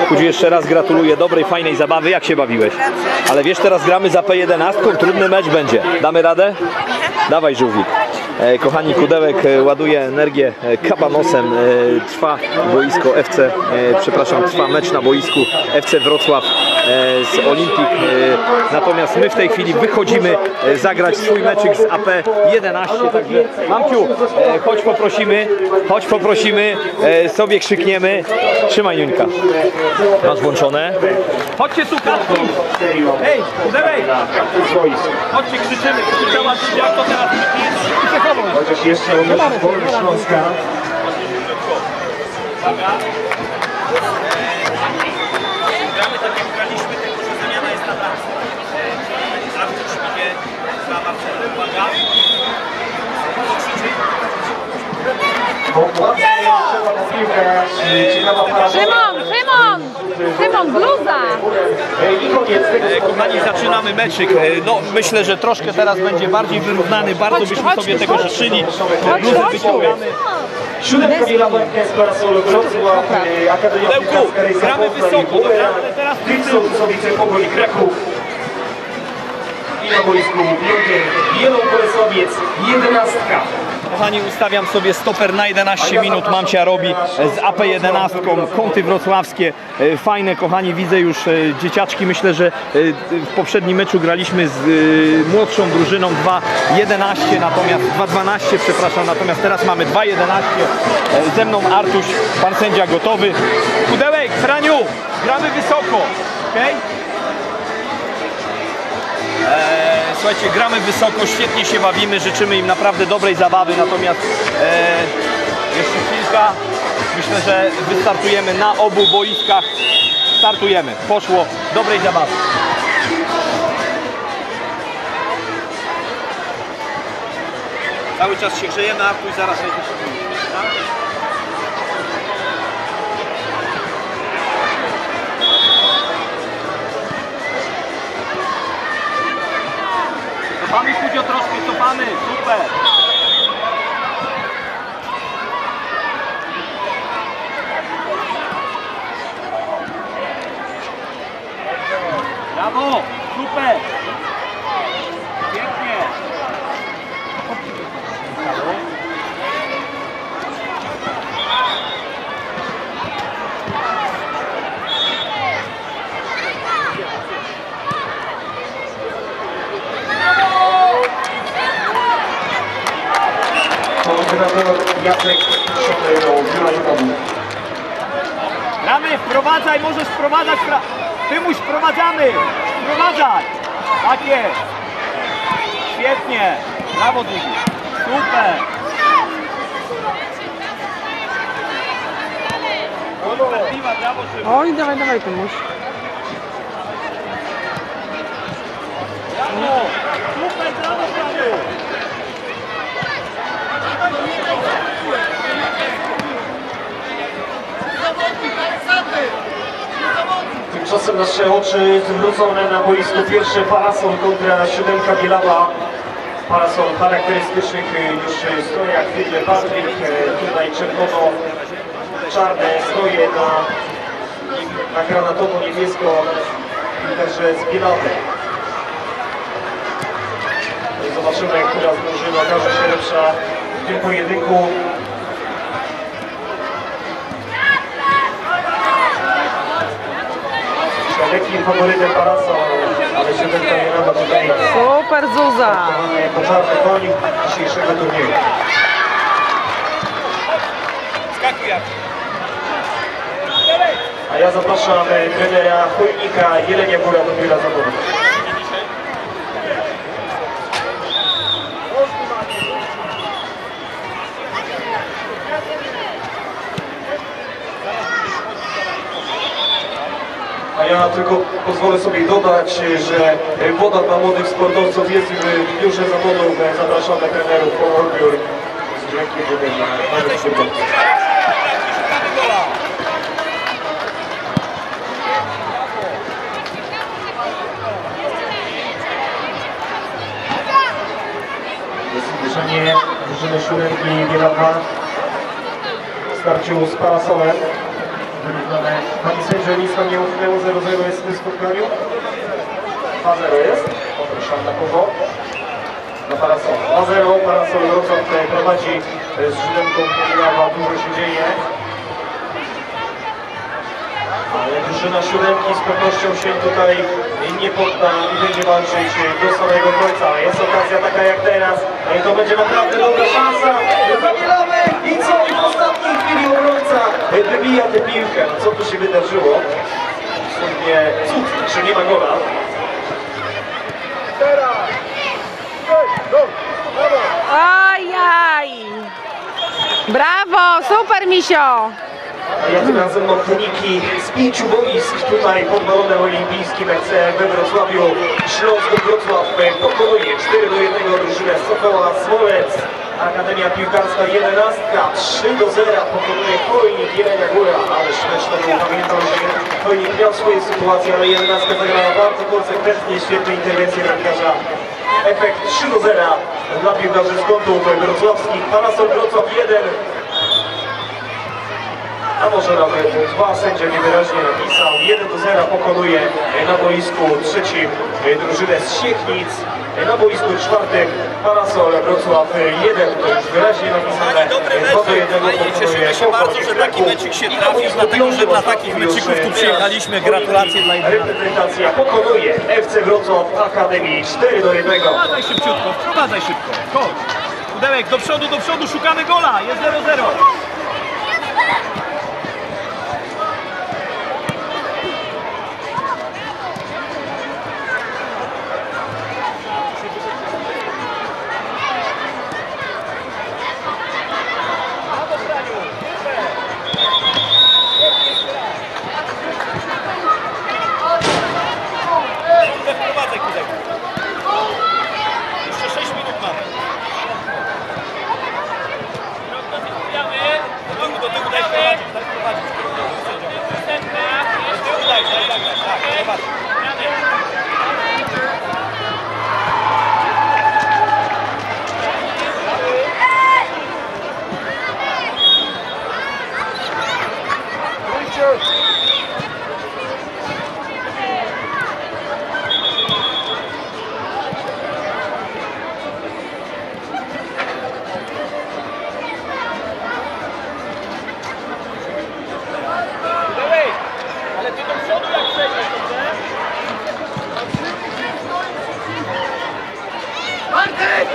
Kudziu, jeszcze raz gratuluję dobrej, fajnej zabawy. Jak się bawiłeś? Ale wiesz, teraz gramy za P11, trudny mecz będzie. Damy radę? Dawaj, żółwik. Kochani, Kudełek ładuje energię kabanosem. Trwa boisko FC, przepraszam, trwa mecz na boisku FC Wrocław z Olimpik. Natomiast my w tej chwili wychodzimy zagrać swój meczyk z AP11. Także Mamciu, chodź poprosimy, sobie krzykniemy. Trzymaj, Juńka. Masz włączone. Chodźcie tu, kapki. Hej, Kudełek. Chodźcie, krzyczymy. Krzyczała, jak to teraz chociaż jeszcze umiesz wolny Śląska. Gramy tak jak graliśmy, tylko że zamiana jest na bramce. Artur Szmigie za Marcelem, uwaga. Szymon, bluza! Kochani, zaczynamy meczyk. No, myślę, że troszkę teraz będzie bardziej wyrównany. Bardzo byśmy sobie tego życzyli. Bluzę wyciągamy. Siódemka Bielabanka z Parasolu Wrocław, Akademia Piłkarska gramy wysoko, ale teraz Sowice Pogoni Kraków. I na boisku Biogier, Jelą Bolesławiec, 11. Kochani, ustawiam sobie stoper na 11 minut. Mamcia robi z AP11, kąty wrocławskie. Fajne, kochani, widzę już dzieciaczki. Myślę, że w poprzednim meczu graliśmy z młodszą drużyną 2-11, natomiast 2-12, przepraszam, natomiast teraz mamy 2-11. Ze mną Artuś, pan sędzia gotowy. Kudełek, Franiu, gramy wysoko, okej? Słuchajcie, gramy wysoko, świetnie się bawimy, życzymy im naprawdę dobrej zabawy, natomiast jeszcze kilka, myślę, że wystartujemy na obu boiskach, startujemy, poszło, dobrej zabawy. Cały czas się grzejemy, a później zaraz będzie się wyjść, tak? Cofamy, Kudzio, troszkę cofamy, super! Brawo, super! Pięknie! Jacek Gramy, wprowadzaj, możesz wprowadzać, Tymuś, wprowadzamy, wprowadzaj, tak jest, świetnie, brawo Dugi, super. Brawo, Oj, dawaj, Tymuś. brawo, super, brawo, Franiu. Tymczasem nasze oczy zwrócone na boisku pierwsze Parasol kontra siódemka Bielawa. Parasol charakterystycznych już strojach, widzę Patryk, tutaj czerwono-czarne stroje na granatowo-niebiesko i także z Bielawy. Zobaczymy, która z drużyn okaże się lepsza w tym pojedynku. Lekkim faworytem Parasol, ale siódemka Bielawa tutaj Super, Zuza! jako czarny konik dzisiejszego turnieju. Skakuj, A ja zapraszam trenera Chojnika Jelenia Góra do biura zawodów. A ja tylko pozwolę sobie dodać, że woda dla młodych sportowców jest w biurze zawodów. Zapraszamy trenerów po odbiór z dźwiękiem wody dla młodych sportowców. Jest zbliżenie drużyny siódemki Bielawa w starciu z Parasolem. Wyrównane pani sędzia. że nic nam nie utknęło, 0-0 jest w tym spotkaniu. 2-0 jest, poproszę na kogo? Na Parasol. 2-0, Parasol Wrocław prowadzi z Żylemką Kuliawa, dużo się dzieje. Ale drużyna siódemki z pewnością się tutaj nie podda i będzie walczyć do samego końca. Jest okazja taka jak teraz. To będzie naprawdę dobra szansa. Zabieramy i co? I w ostatniej chwili obrońca wybija tę piłkę. No co tu się wydarzyło? Absolutnie cud, że nie ma gola. Ajaj! Brawo, super misio! Ja tym razem mam wyniki z 5 boisk tutaj pod balonem olimpijskim FC we Wrocławiu. Śląsk Wrocław pokonuje 4-1 drużynę Sokoła Smoleck. Akademia Piłkarska 11, 3-0 pokonuje Chojnik Jelenia Góra. Ależ mecz to był, pamiętam, że Chojnik miał swoje sytuacje, ale 11 zagrała bardzo konsekwentnie, świetne interwencje bramkarza. Efekt 3-0 dla piłkarzy z kątów wrocławskich. Parasol Wrocław 1. A może nawet 2, sędzia niewyraźnie napisał. 1-0 pokonuje na boisku trzecim drużynę z Siechnic. Na boisku czwartym Parasol Wrocław 1, to już wyraźnie napisane. Dobry mecz, cieszymy się bardzo, że taki meczik się trafił, dlatego że dla takich meczyków tu przyjechaliśmy. Gratulacje dla innych. Reprezentacja pokonuje FC Wrocław Akademii 4-1. Wprowadzaj szybciutko, wprowadzaj szybko. Chodź. Pudełek, do przodu, szukamy gola. Jest 0-0. Wprowadzaj, pudełek. Jeszcze 6 minut mamy. Do tyłu daj prowadzić, daj prowadzić. Do tyłu daj, tak, prowadź. Ale ty do przodu jak przejdziesz, dobrze? Bartek!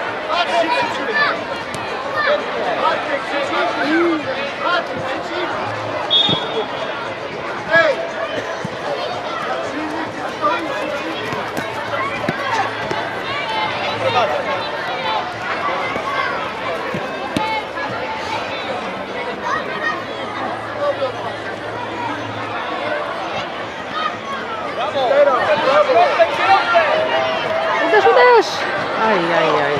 Uderz! Ajajaj,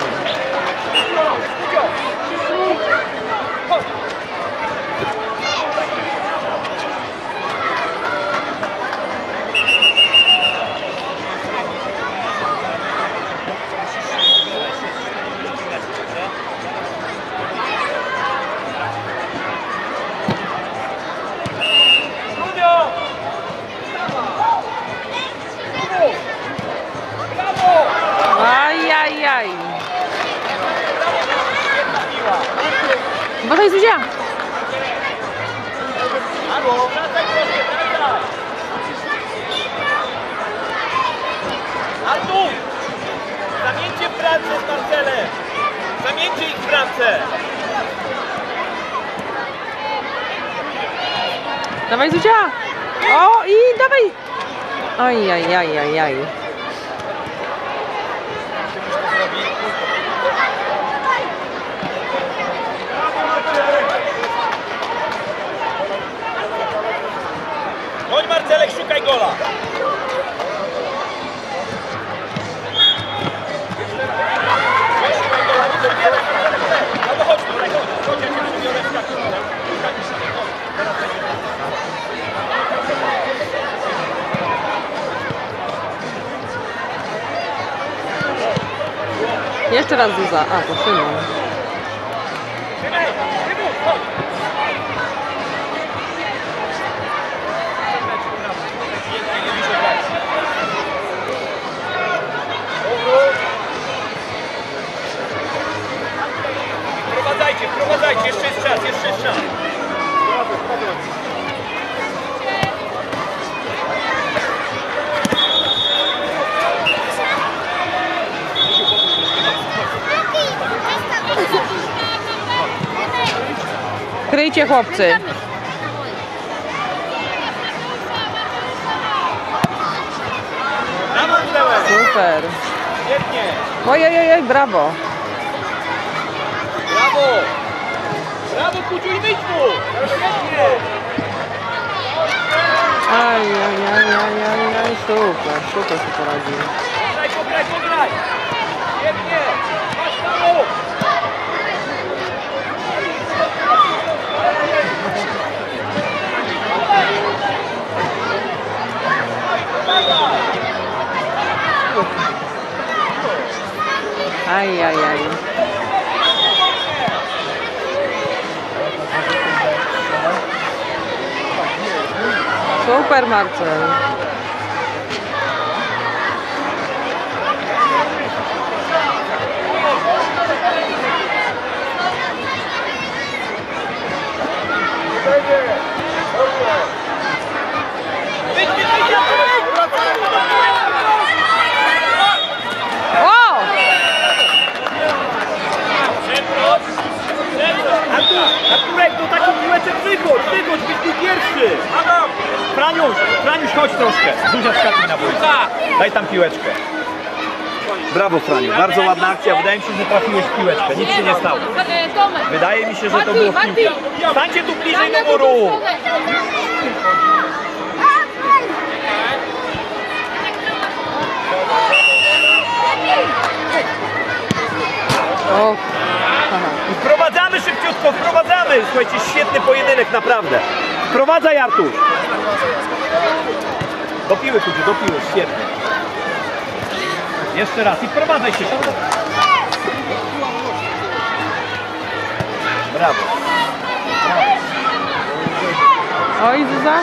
Ajajaj! Uważaj, Zuzia! Artur! Zamieńcie pracę z Marcelem! Zamieńcie ich pracę! Dawaj, Zuzia! O, i dawaj! Ajajajajaj. Chodź Marcelek, szukaj gola! No chodź tutaj, chodź, ja cię przybiorę w takim. Jeszcze raz Zuza. A, to Szymon. Wyjdzie, chłopcy. Brawo, Kudełek! Super. Świetnie! Ojej, brawo. Brawo! Brawo, Kuciu, i wyjdź mu! Świetnie! Aj, super się poradził. Pograj! Świetnie! Masz prawo! Aj. Super, Marcel. O! Arturek, do taki piłeczek wychodź, byś był pierwszy! Franiuś, chodź troszkę. Zuzia skakuje na boisko. Daj tam piłeczkę. Brawo, Franiu, bardzo ładna akcja. Wydaje mi się, że trafiłeś w piłeczkę. Nic się nie stało. Wydaje mi się, że to było w piłkę. Stańcie tu bliżej do muru! O. Wprowadzamy szybciutko, wprowadzamy! Słuchajcie, świetny pojedynek, naprawdę. Wprowadzaj, Artur! Do piły, Kudziu, do piły, świetnie. Jeszcze raz i wprowadzaj się. Brawo. Oj, Zuza.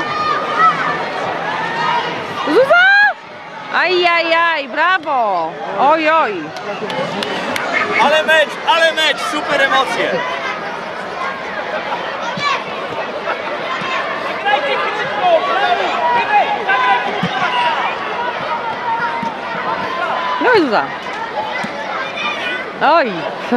Zuza! Aj, brawo. Oj. Ale mecz, super emocje. No i Zuza. Oj.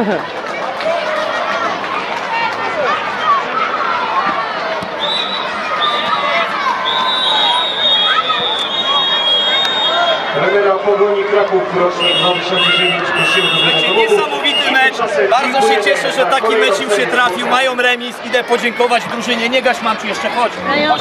Trenera Pogoni Kraków, rocznik 2009, prosimy do Niesamowity mecz. Bardzo się cieszę, że taki mecz im się trafił. Mają remis. Idę podziękować drużynie. Nie gaś, Mamciu, jeszcze chodź. Chodź,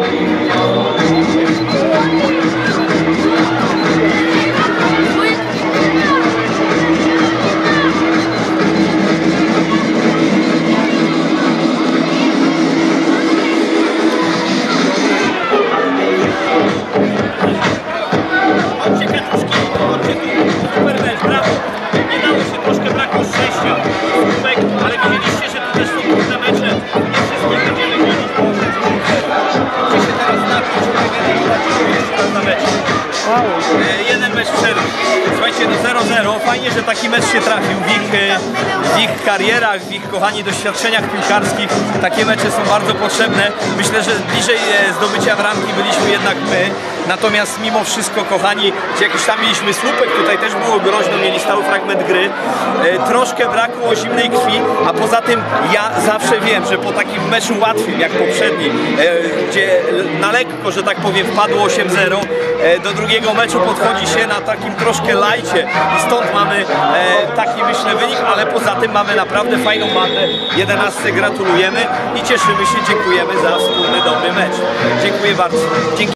super mecz, brawo. Nie dało się, troszkę brakło szczęścia. Ale widzieliście, że tu też są trudne mecze. Nie wszystkie będziemy grali po 8-0. Muszę się teraz napić, żeby na mecz. Jeden mecz przerwy. Słuchajcie, no 0-0. Fajnie, że taki mecz się trafił w ich karierach, w ich, kochani, doświadczeniach piłkarskich. Takie mecze są bardzo potrzebne. Myślę, że bliżej zdobycia bramki byliśmy jednak my. Natomiast mimo wszystko, kochani, jakiś tam mieliśmy słupek, tutaj też było groźno, mieli stały fragment gry. Troszkę brakło zimnej krwi, a poza tym ja zawsze wiem, że po takim meczu łatwym jak poprzedni, gdzie na lekko, że tak powiem, wpadło 8-0, do drugiego meczu podchodzi się na takim troszkę lajcie i stąd mamy taki, myślę, wynik, ale poza tym mamy naprawdę fajną bandę. 11 gratulujemy i cieszymy się, dziękujemy za wspólny dobry mecz. Dziękuję bardzo. Dzięki.